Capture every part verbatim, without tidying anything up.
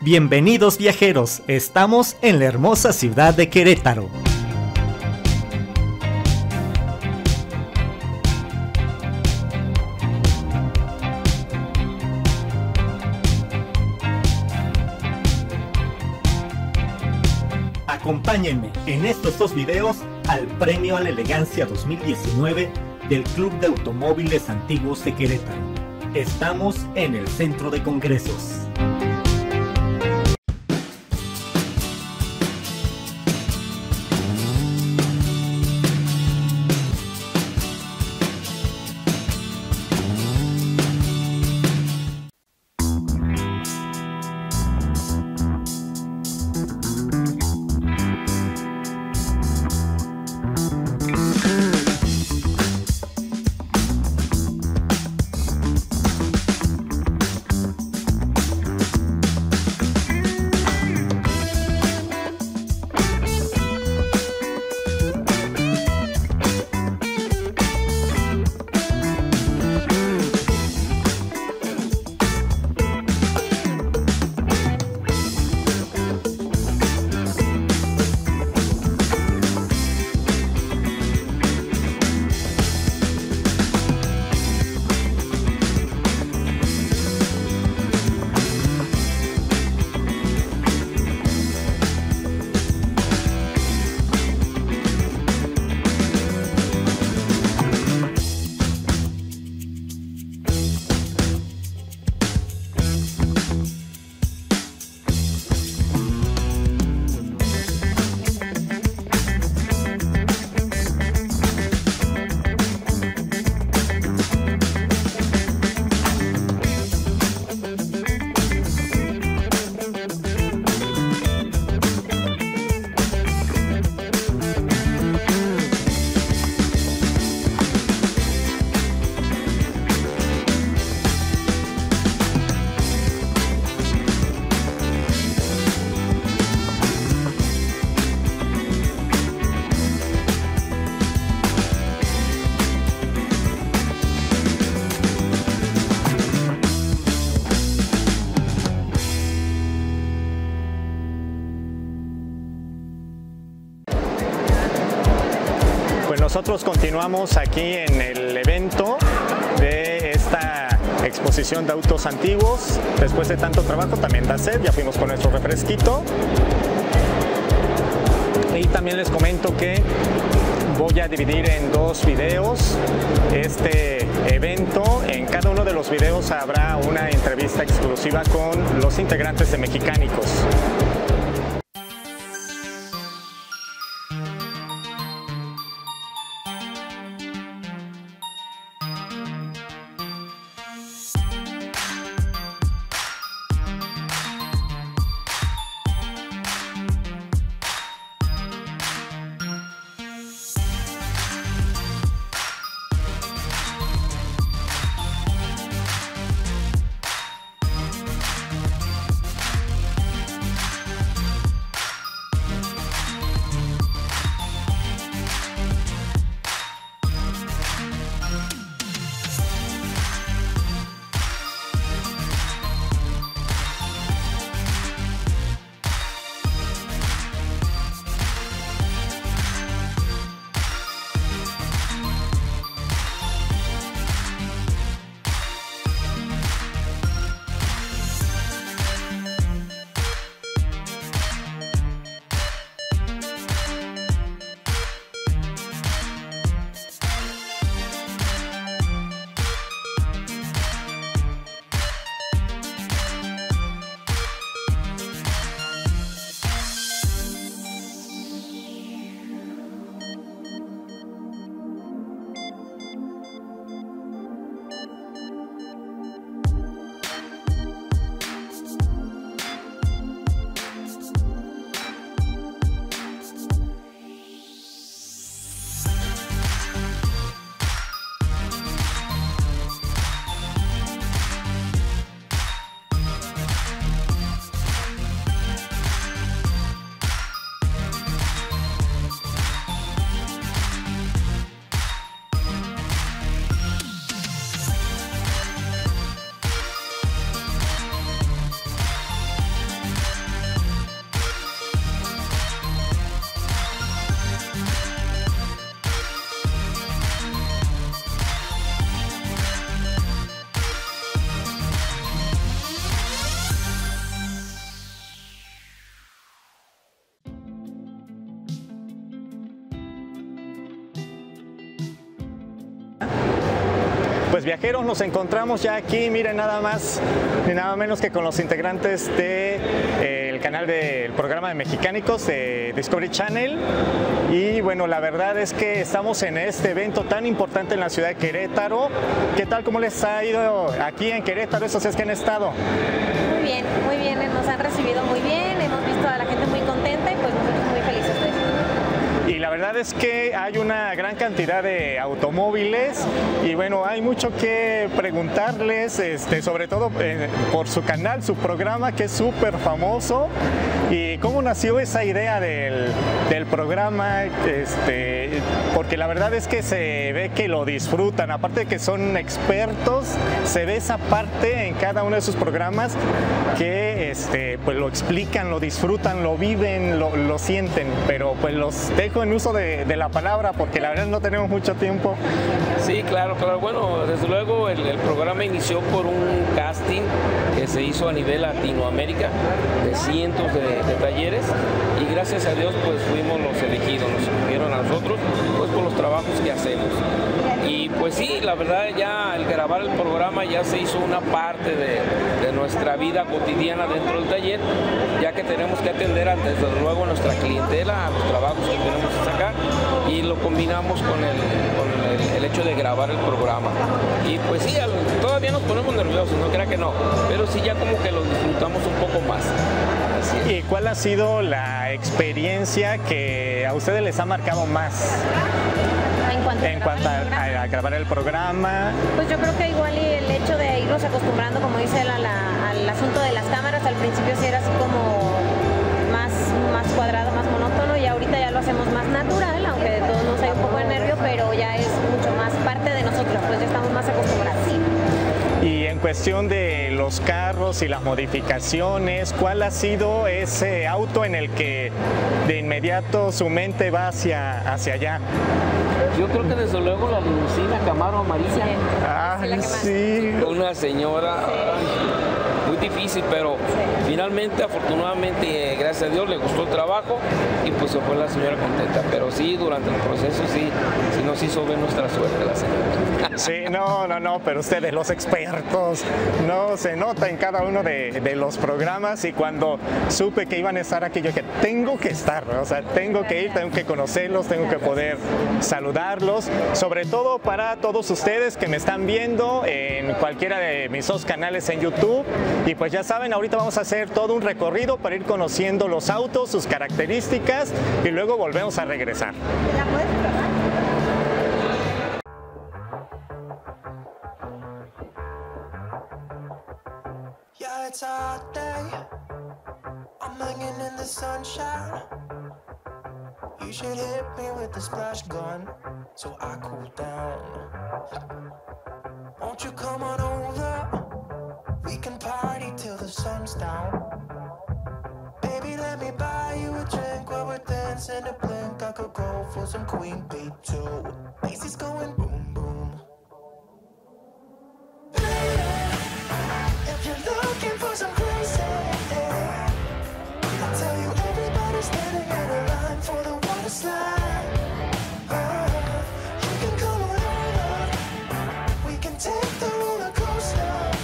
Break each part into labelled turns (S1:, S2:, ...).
S1: Bienvenidos viajeros, estamos en la hermosa ciudad de Querétaro. Acompáñenme en estos dos videos al Premio a la Elegancia dos mil diecinueve del Club de Automóviles Antiguos de Querétaro. Estamos en el Centro de Congresos.
S2: Nosotros continuamos aquí en el evento de esta exposición de autos antiguos. Después de tanto trabajo también da sed, ya fuimos con nuestro refresquito. Y también les comento que voy a dividir en dos videos este evento. En cada uno de los videos habrá una entrevista exclusiva con los integrantes de Mexicánicos. viajeros, nos encontramos ya aquí, miren, nada más ni nada menos que con los integrantes del de, eh, canal del programa de Mexicánicos de Discovery Channel. Y bueno, la verdad es que estamos en este evento tan importante en la ciudad de Querétaro. ¿Qué tal? ¿Cómo les ha ido aquí en Querétaro esos es que han estado?
S3: Muy bien, muy bien, nos han recibido muy bien, hemos visto a la gente muy contenta y pues nosotros muy felices de eso.
S2: Y la verdad es que hay una gran cantidad de automóviles y bueno, hay mucho que preguntarles, este, sobre todo eh, por su canal, su programa que es súper famoso. ¿Y cómo nació esa idea del, del programa? Este, porque la verdad es que se ve que lo disfrutan, aparte de que son expertos, se ve esa parte en cada uno de sus programas que este, pues lo explican, lo disfrutan, lo viven, lo, lo sienten, pero pues los dejo en uso de, de la palabra porque la verdad no tenemos mucho tiempo.
S4: Sí, claro, claro. Bueno, desde luego el, el programa inició por un casting que se hizo a nivel Latinoamérica de cientos de, de talleres y gracias a Dios pues fuimos los elegidos, nos escogieron a nosotros pues por los trabajos que hacemos. Y pues sí, la verdad ya el grabar el programa ya se hizo una parte de, de nuestra vida cotidiana dentro del taller, ya que tenemos que atender desde luego a nuestra clientela, a los trabajos que tenemos que sacar y lo combinamos con el, con el, el hecho de grabar el programa. Y pues sí, todavía nos ponemos nerviosos, no crea que no, pero sí ya como que lo disfrutamos un poco más. Así es.
S2: ¿Y cuál ha sido la experiencia que a ustedes les ha marcado más?
S3: En cuanto,
S2: en cuanto a, a, a grabar el programa.
S3: Pues yo creo que igual y el hecho de irnos acostumbrando, como dice él, a la, al asunto de las cámaras, al principio sí era así como más, más cuadrado, más monótono y ahorita ya lo hacemos más natural, aunque de todos nos hay un poco de nervio, pero ya es mucho más parte de nosotros, pues ya estamos más acostumbrados.
S2: Y en cuestión de los carros y las modificaciones, ¿cuál ha sido ese auto en el que de inmediato su mente va hacia, hacia allá?
S4: Yo creo que desde luego la limusina Camaro amarilla.
S2: Ah, sí.
S4: Una señora sí. Muy difícil, pero sí. Finalmente, afortunadamente, gracias a Dios, le gustó el trabajo y pues se fue la señora contenta. Pero sí, durante el proceso sí, sí nos hizo ver nuestra suerte la señora.
S2: Sí, no, no, no, pero ustedes, los expertos, no se nota en cada uno de, de los programas y cuando supe que iban a estar aquí, yo dije, tengo que estar, o sea, tengo que ir, tengo que conocerlos, tengo que poder saludarlos, sobre todo para todos ustedes que me están viendo en cualquiera de mis dos canales en YouTube. Y pues ya saben, ahorita vamos a hacer todo un recorrido para ir conociendo los autos, sus características y luego volvemos a regresar.
S3: ¿La puedes probar?
S5: Yeah, it's a hot day. I'm hanging in the sunshine. You should hit me with the splash gun so I cool down. Won't you come on over? We can party till the sun's down. Baby, let me buy you a drink while we're dancing to blink. I could go for some Queen Bee too. Macy's going boom, boom. If you're looking for some crazy, I'll tell you everybody's standing in a line for the water slide. Oh, you can come on over. We can take the roller coaster.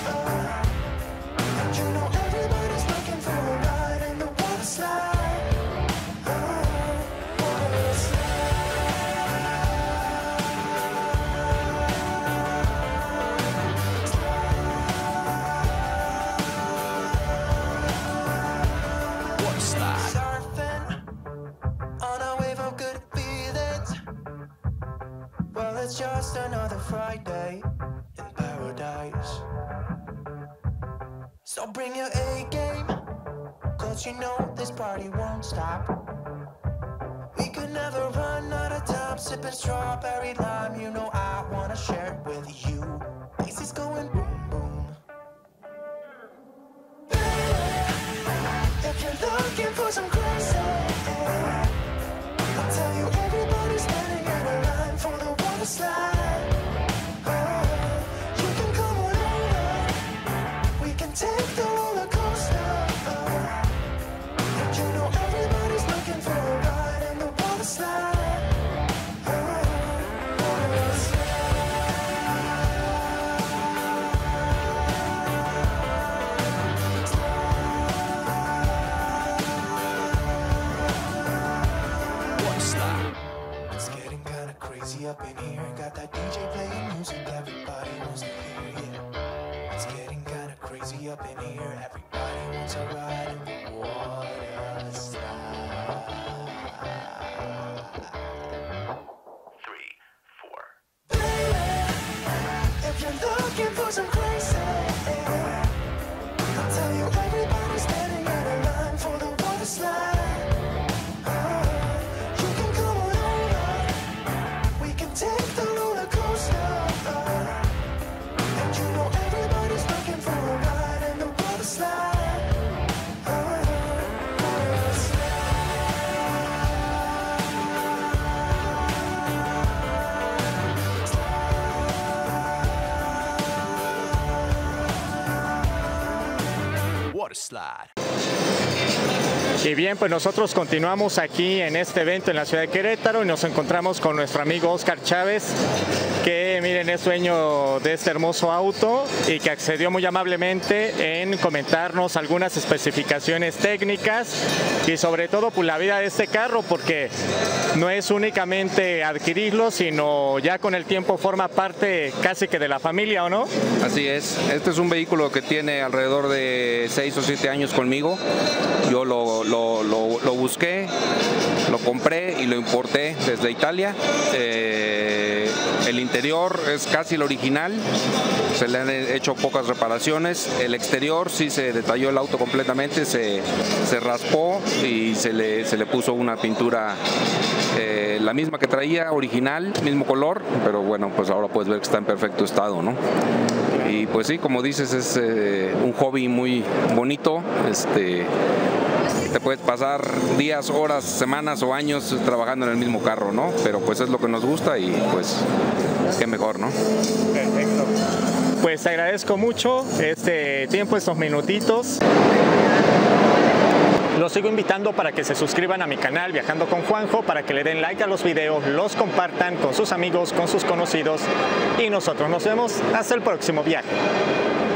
S5: And you know everybody's looking for a ride in the water slide. Oh, water slide. Water slide. Surfing on a wave of good feelings. Well, it's just another Friday in paradise. So bring your A game, cause you know this party won't stop. We could never run out of time, sipping strawberry lime. You know I wanna share it with you. Macy's going boom, boom. If you're looking for some crazy, I'll tell you everybody's standing in a line for the water slide. Oh, you can come on over. We can take the roller coaster. And you know everybody's looking for a ride in the water slide. Oh, water slide. crazy up in here. Everybody wants a ride in the water slide. Three, four. Baby, if you're looking for some crazy, I'll tell you everybody's standing in a line for the water slide. Uh, you can come on over. We can take the roller coaster. Uh, and you know everybody's looking for a ride in the water slide. Uh, water slide. Water slide.
S2: Y bien, pues nosotros continuamos aquí en este evento en la ciudad de Querétaro y nos encontramos con nuestro amigo Oscar Chávez, que miren es dueño de este hermoso auto y que accedió muy amablemente en comentarnos algunas especificaciones técnicas y sobre todo pues la vida de este carro, porque no es únicamente adquirirlo, sino ya con el tiempo forma parte casi que de la familia, ¿o no?
S6: Así es, este es un vehículo que tiene alrededor de seis o siete años conmigo. Yo lo, lo, lo, lo busqué, lo compré y lo importé desde Italia. Eh, el interior es casi el original, se le han hecho pocas reparaciones. El exterior sí se detalló el auto completamente, se, se raspó y se le, se le puso una pintura eh, la misma que traía, original, mismo color, pero bueno, pues ahora puedes ver que está en perfecto estado, ¿no? Y pues sí, como dices, es eh, un hobby muy bonito. Este, te puedes pasar días, horas, semanas o años trabajando en el mismo carro, ¿no? Pero pues es lo que nos gusta y pues qué mejor, ¿no?
S2: Perfecto. Pues te agradezco mucho este tiempo, estos minutitos. Los sigo invitando para que se suscriban a mi canal Viajando con Juanjo, para que le den like a los videos, los compartan con sus amigos, con sus conocidos y nosotros nos vemos hasta el próximo viaje.